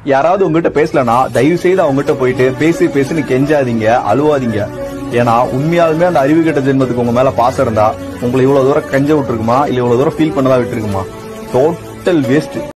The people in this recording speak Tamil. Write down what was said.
யாராவது உங்ககிட்ட பேசலனா தயவு செய்து அவங்ககிட்ட போயிட்டு பேசுன்னு கெஞ்சாதீங்க, அழுவாதீங்க. ஏன்னா உண்மையாலுமே அந்த அறிவு கெட்ட ஜென்மத்துக்கு உங்க மேல பாசம் இருந்தா உங்களை இவ்வளவு தூரம் கெஞ்ச விட்டுருக்குமா இல்ல இவ்வளவு தூரம் ஃபீல் பண்ணதா விட்டுருக்குமா? Total waste.